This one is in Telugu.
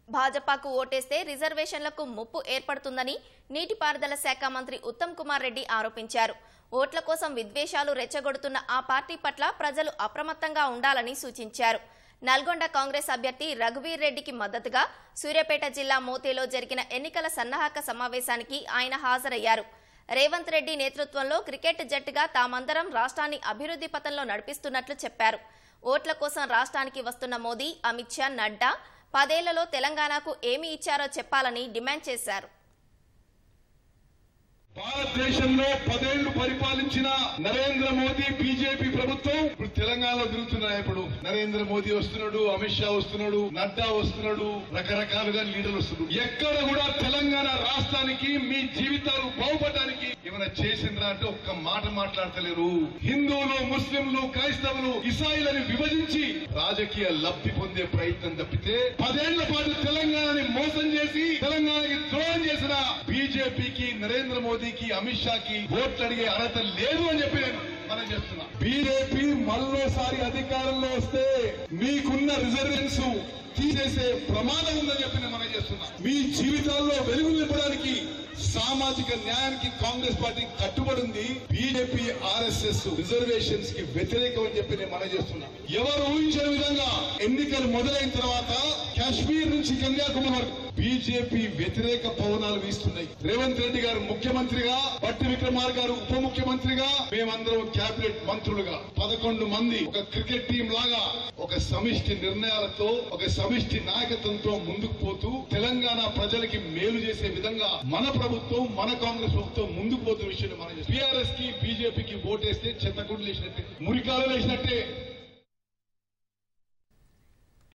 భాజపాకు ఓటేస్తే రిజర్వేషన్లకు ముప్పు ఏర్పడుతుందని నీటిపారుదల శాఖ మంత్రి ఉత్తమ్ కుమార్ రెడ్డి ఆరోపించారు. ఓట్ల కోసం విద్వేషాలు రెచ్చగొడుతున్న ఆ పార్టీ పట్ల ప్రజలు అప్రమత్తంగా ఉండాలని సూచించారు. నల్గొండ కాంగ్రెస్ అభ్యర్థి రఘువీర్ రెడ్డికి మద్దతుగా సూర్యాపేట జిల్లా మోతేలో జరిగిన ఎన్నికల సన్నాహక సమావేశానికి ఆయన హాజరయ్యారు. రేవంత్ రెడ్డి నేతృత్వంలో క్రికెట్ జట్టుగా తామందరం రాష్ట్రాన్ని అభివృద్ధి పథంలో నడిపిస్తున్నట్లు చెప్పారు. ఓట్ల కోసం రాష్ట్రానికి వస్తున్న మోదీ, అమిత్ షా, నడ్డా 10 ఏళ్లలో తెలంగాణకు ఏమి ఇచ్చారో చెప్పాలని డిమాండ్ చేశారు. భారతదేశంలో 10 ఏళ్లు పరిపాలించిన నరేంద్ర మోదీ బీజేపీ ప్రభుత్వం ఇప్పుడు తెలంగాణలో తిరుగుతున్నాయి. ఇప్పుడు నరేంద్ర మోదీ వస్తున్నాడు, అమిత్ షా వస్తున్నాడు, నడ్డా వస్తున్నాడు, రకరకాలుగా లీడర్లు వస్తున్నారు. ఎక్కడ కూడా తెలంగాణ రాష్ట్రానికి మీ జీవితాలు బాగుపడడానికి ఏమైనా చేసిండ్రా అంటే ఒక్క మాట మాట్లాడతలేరు. హిందువులు, ముస్లింలు, క్రైస్తవులు, ఇసాయిలను విభజించి రాజకీయ లబ్ధి పొందే ప్రయత్నం తప్పితే 10 ఏళ్ల పాటు తెలంగాణని మోసం చేసి తెలంగాణకి ద్రోహం చేసిన బీజేపీకి, నరేంద్ర మోదీకి, అమిత్ షాకి ఓట్లు అడిగే అర్హత లేదు అని చెప్పి నేను మనం చేస్తున్నా. బీజేపీ మరోసారి అధికారంలో వస్తే మీకున్న రిజర్వేషన్స్ తీసేసే ప్రమాదం ఉందని చెప్పి నేను మనం చేస్తున్నా. మీ జీవితాల్లో వెలుగు నింపడానికి, సామాజిక న్యాయానికి కాంగ్రెస్ పార్టీ కట్టుబడి ఉంది. బీజేపీ, ఆర్ఎస్ఎస్ రిజర్వేషన్స్ కి వ్యతిరేకం అని చెప్పి నేను మనం చేస్తున్నా. ఎవరు ఊహించిన విధంగా ఎన్నికలు మొదలైన తర్వాత కాశ్మీర్ నుంచి కన్యాకుమారి బీజేపీ వ్యతిరేక పవనాలు వీస్తున్నాయి. రేవంత్ రెడ్డి గారు ముఖ్యమంత్రిగా, బట్టి విక్రమార్ గారు ఉప ముఖ్యమంత్రిగా, మేమందరం కేబినెట్ మంత్రులుగా 11 మంది ఒక క్రికెట్ టీం లాగా ఒక సమిష్టి నిర్ణయాలతో, ఒక సమిష్టి నాయకత్వంతో ముందుకు పోతూ తెలంగాణ ప్రజలకి మేలు చేసే విధంగా మన ప్రభుత్వం, మన కాంగ్రెస్ ప్రభుత్వం ముందుకు పోతున్న విషయాన్ని మనం టీఆర్ఎస్ కి, బీజేపీకి ఓటేస్తే చెత్తగుడ్లు వేసినట్టే, మురికాలు వేసినట్టే.